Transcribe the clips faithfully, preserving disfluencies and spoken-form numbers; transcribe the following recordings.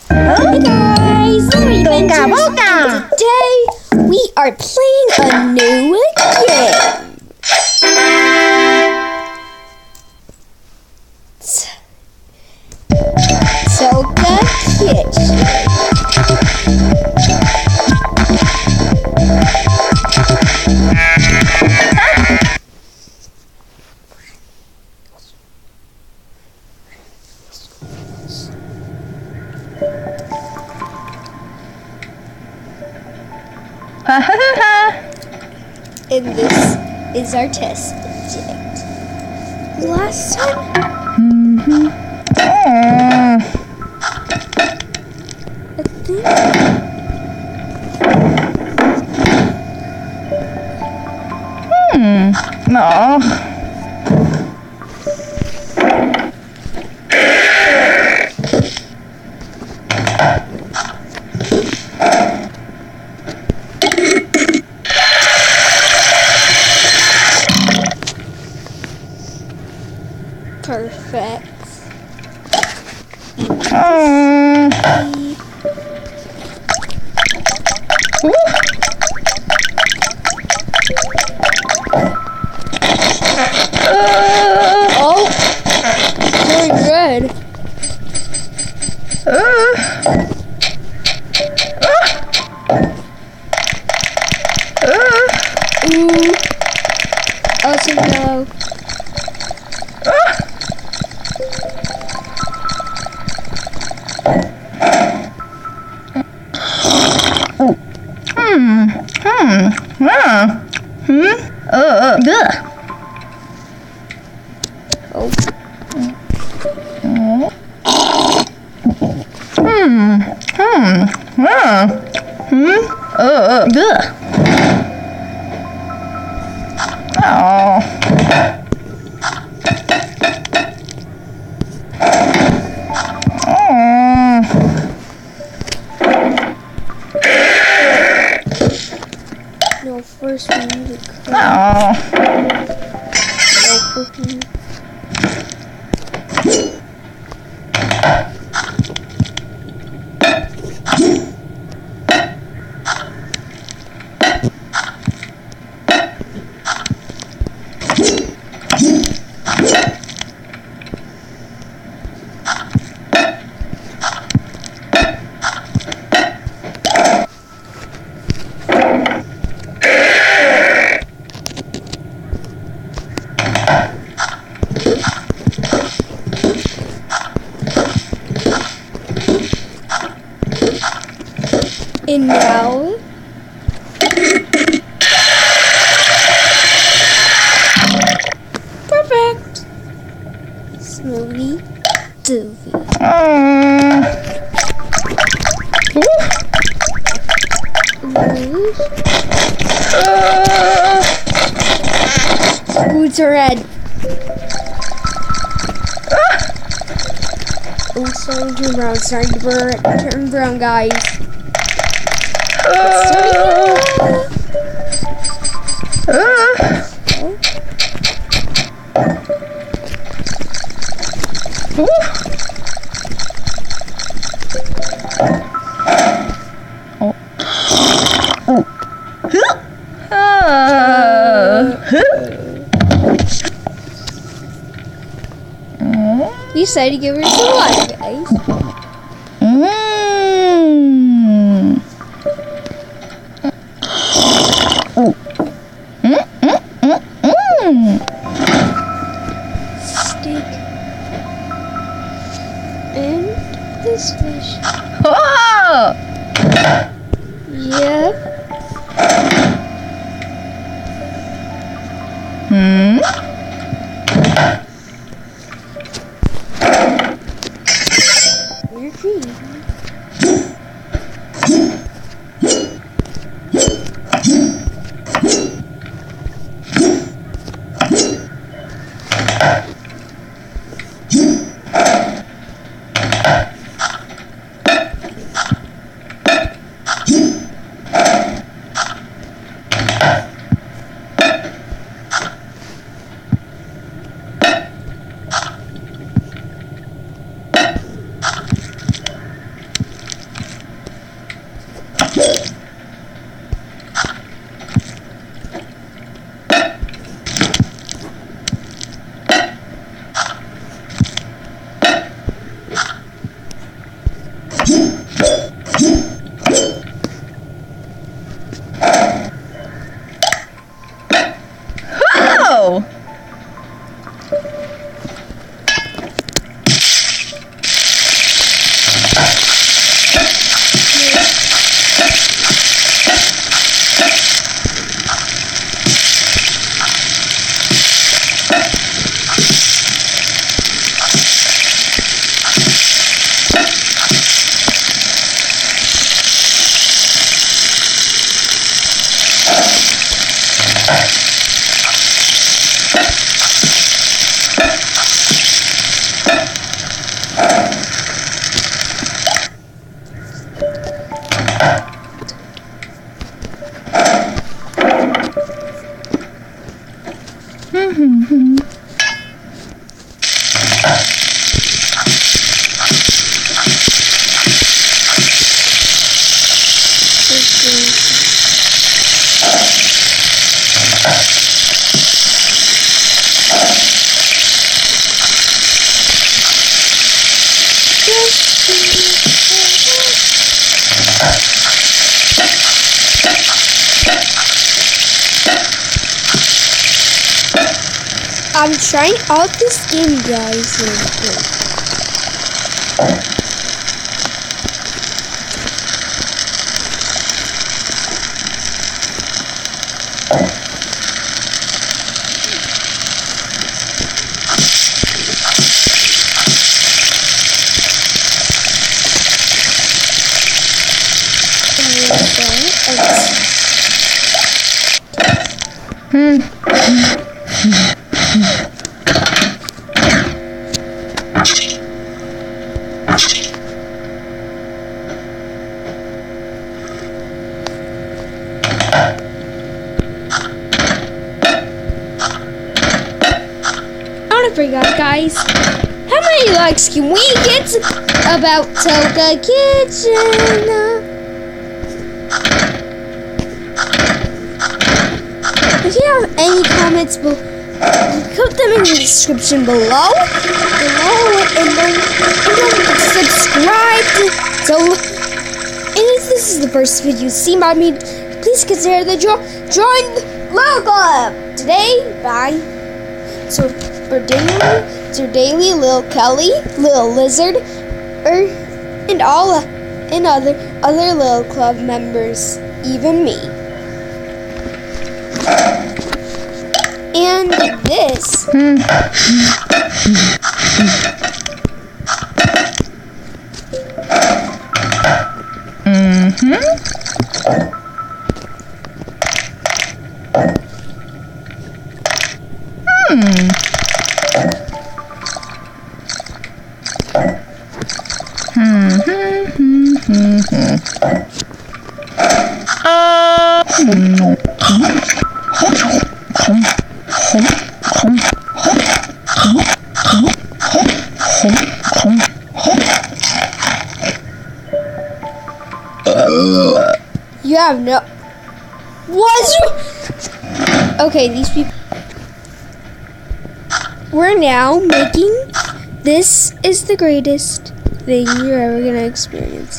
Hey guys, Larry Boga, Adventures. boga. Today we are playing a new game. Toka Kitchen. And this is our test subject. Last time, Mm. I think Hmm. No. perfect. Mm. Ooh. Uh, Oh, very good. uh, uh, Ooh. Also no. Hmm. Hmm. Yeah. Hmm. Uh. uh, Ugh. Oh, Hmm. Hmm. Yeah. Hmm. Uh. uh, Ugh. Oh. Oh. no, first we need to cut Oh. open. And now, perfect. Slowly, doovy. Oh. Ooh. Uh. Boots are red. Oh, starting to turn brown. Starting to burn, turn brown, guys. Uh. Uh. Ooh. Oh. Uh. You said to give her some life, guys. Mm. Mm, mm, mm, mm. Stick and this fish. Oh. Yep. Hmm. Your feet. I'm trying out this game, guys. Hmm. I forgot, guys. How many likes can we get about Toca Kitchen? If you have any comments, put them in the description below. Below, and then, and then subscribe. To, so, and if this is the first video seen by me, please consider the jo join Little Club today. Bye. So for daily, to daily, Lil Kelly, Lil Lizard, er, and all uh, and other other Little Club members, even me. And this. Mm-hmm. Hmm. You have no. What? Okay, these people. We're now making. This is the greatest thing you're ever gonna experience.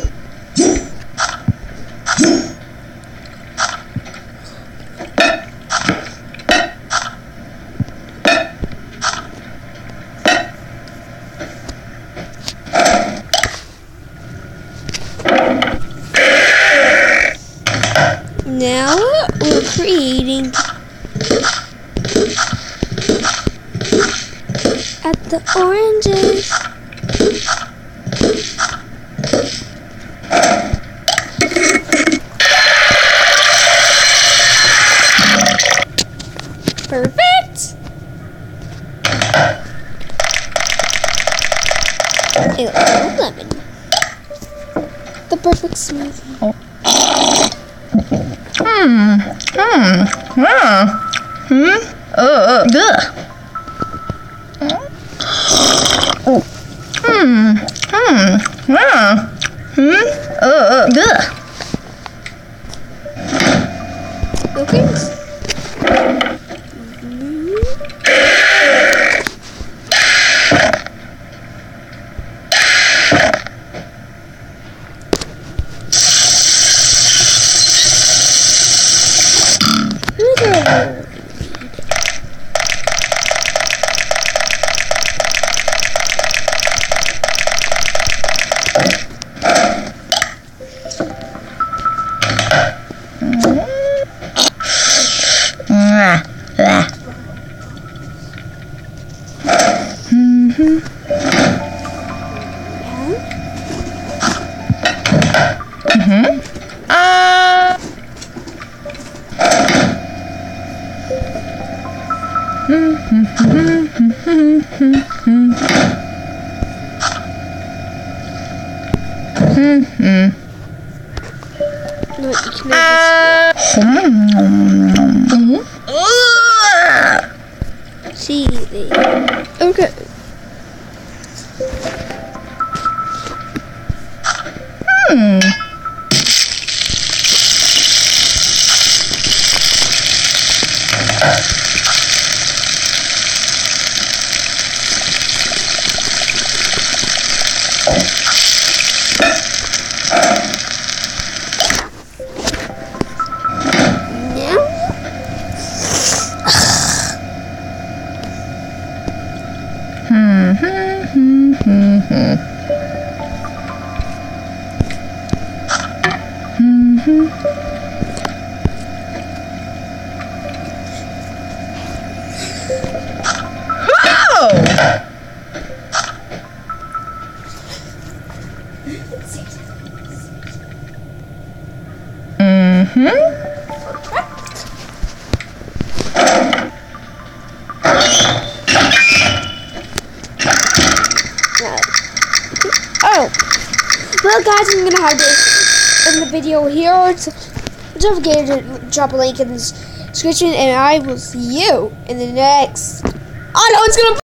Now we're creating at the oranges. Perfect. A little lemon. The perfect smoothie. Oh. Hmm. Hmm. Hmm. Hmm. Uh. Ugh. Oh. Hmm. Hmm. Hmm. Hmm. Uh. Ugh. Okay. Mm-hmm. Uh. Mm-hmm. No, you can have this. See, they. Okay. Hmm. Oh! Mm-hmm. Oh, well, guys, I'm gonna have to end the video here. So don't forget to drop a link in the description, and I will see you in the next. Oh no, it's gonna.